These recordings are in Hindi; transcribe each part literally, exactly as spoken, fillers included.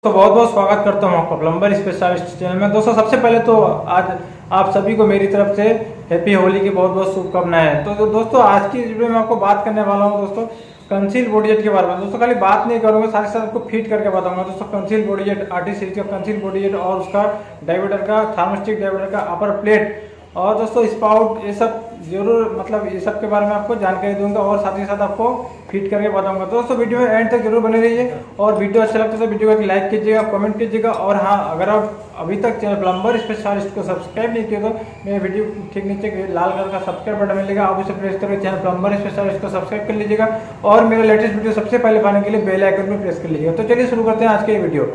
तो बहुत बहुत स्वागत करता हूँ आपका प्लम्बर स्पेशलिस्ट चैनल में। दोस्तों सबसे पहले तो आज आप सभी को मेरी तरफ से हैप्पी होली की बहुत बहुत शुभकामनाएं। तो, तो दोस्तों आज की वीडियो में आपको बात करने वाला हूँ दोस्तों कंसील बॉडी जेट के बारे में। दोस्तों खाली बात नहीं करूंगा, साथ ही साथ आपको फिट करके बताऊंगा। दोस्तों conceal body jet RT series का कंसील बॉडी जेट और उसका डायमीटर का थर्मोस्टिक डायमीटर का अपर प्लेट और दोस्तों स्पाउट, ये सब जरूर मतलब ये सब के बारे में आपको जानकारी दूंगा और साथ ही साथ आपको फिट करके बताऊंगा। तो दोस्तों वीडियो में एंड तक जरूर बने रहिए और वीडियो अच्छा लगता है तो वीडियो को लाइक कीजिएगा, कमेंट कीजिएगा। और हाँ, अगर आप अभी तक चैनल प्लम्बर स्पेशलिस्ट को सब्सक्राइब नहीं किए तो मेरे वीडियो ठीक नीचे लाल कलर का सब्सक्राइब बटन मिलेगा, आप उसे प्रेस करके चैनल प्लम्बर स्पेशलिस्ट को सब्सक्राइब कर लीजिएगा और मेरा लेटेस्ट वीडियो सबसे पहले पाने के लिए बेल आइकन में प्रेस कर लीजिएगा। तो चलिए शुरू करते हैं आज के वीडियो।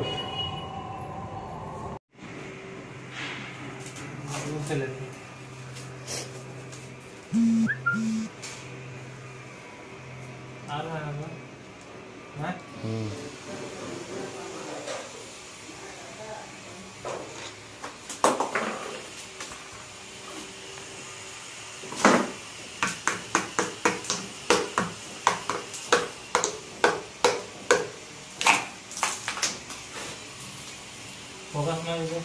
होगा हमारे इधर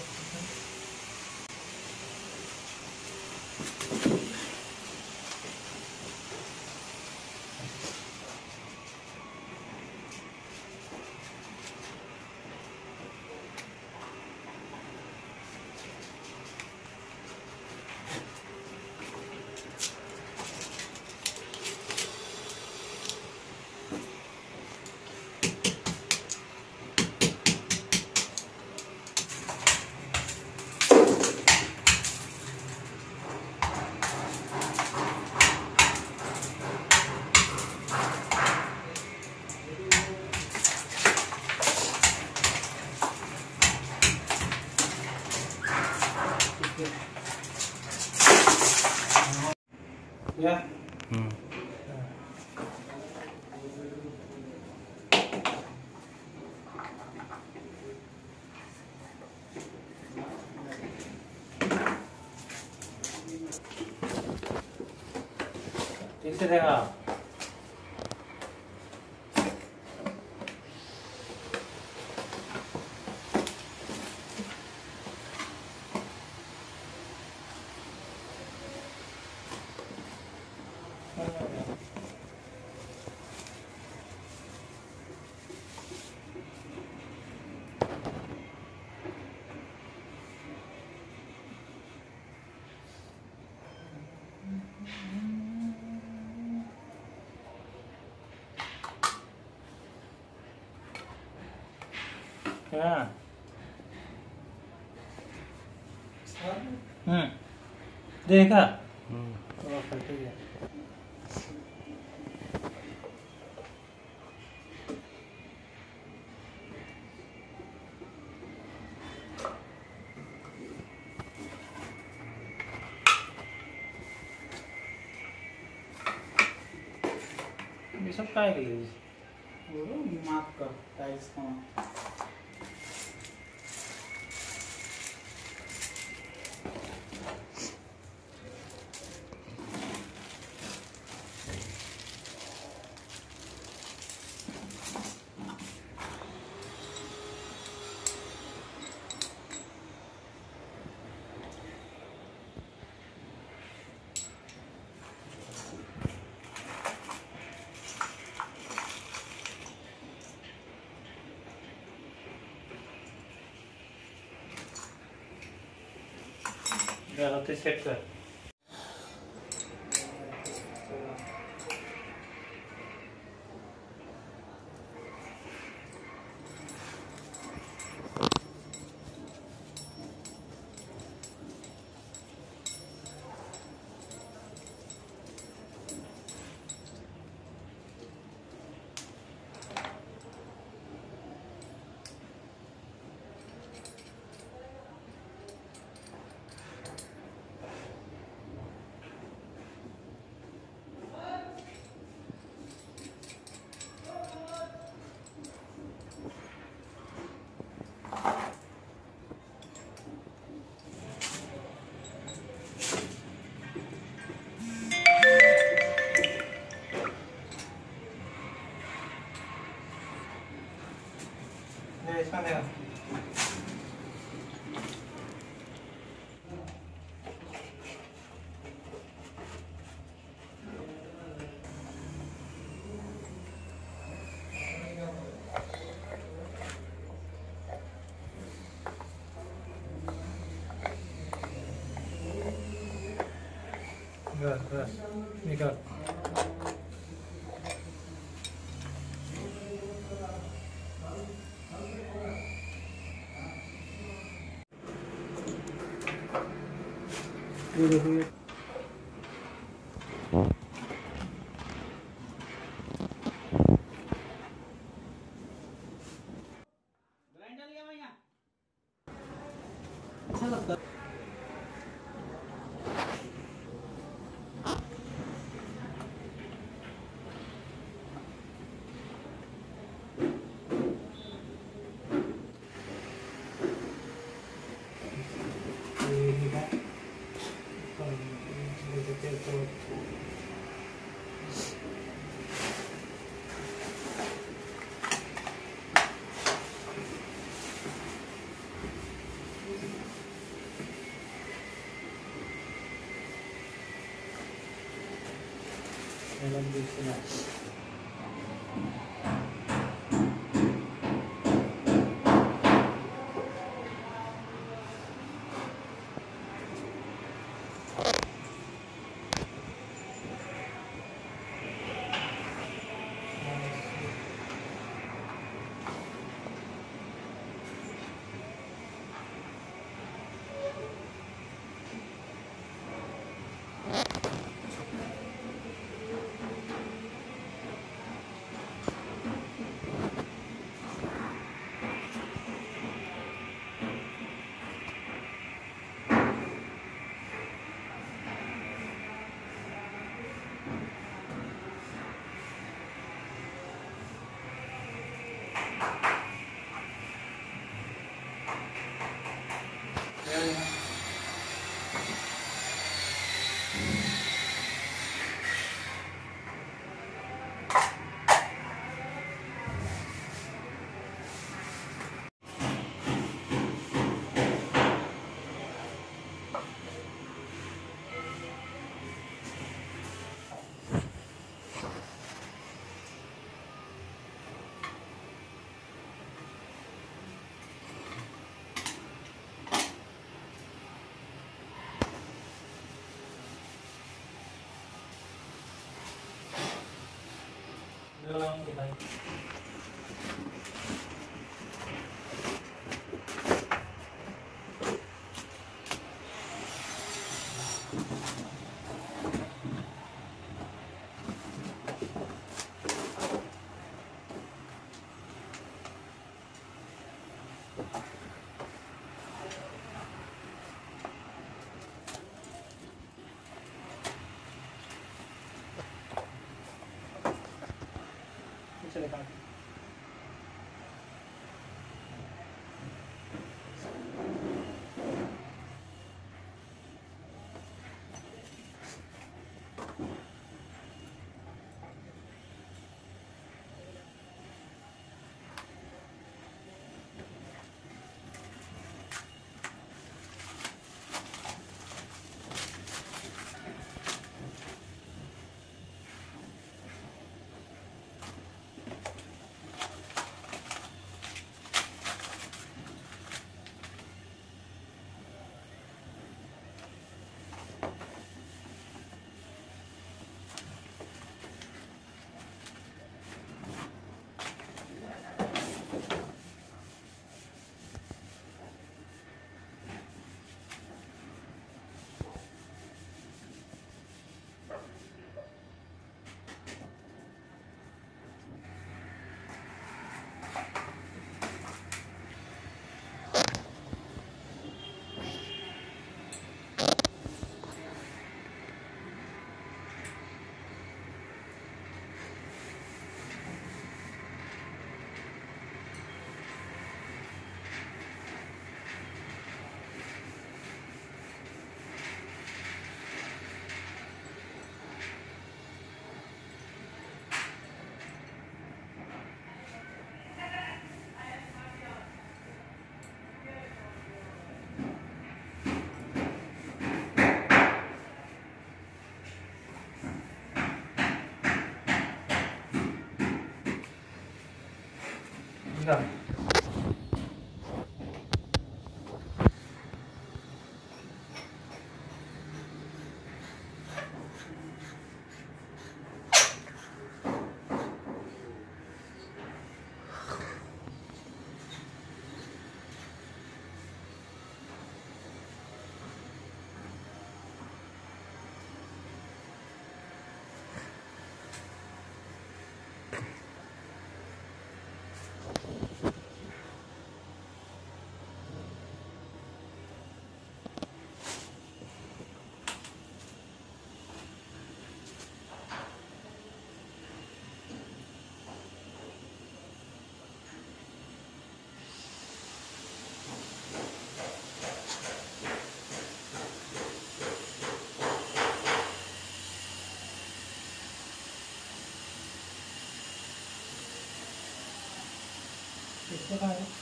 या कैसे रहेगा? क्या? हम्म देखा? तो ठीक है। ये सब काय के लिए? वो माप का टाइल्स का होते सेट कर। बस बस निकल। ये देखो ये अच्छा लगता है। चलेगा। ठीक है। किससे कहा है?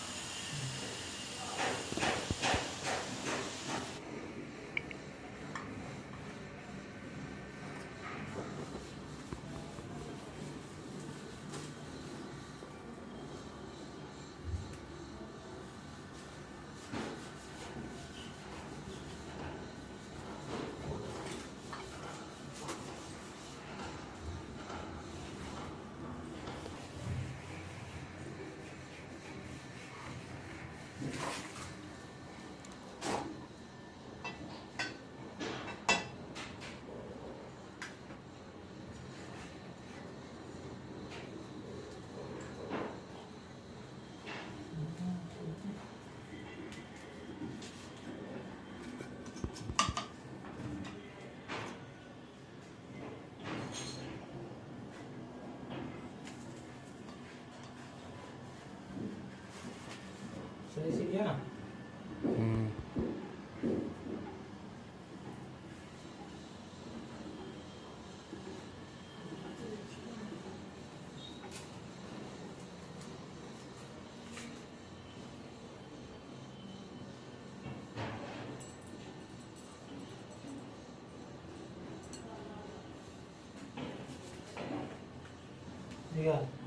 सही से किया ना? ठीक है।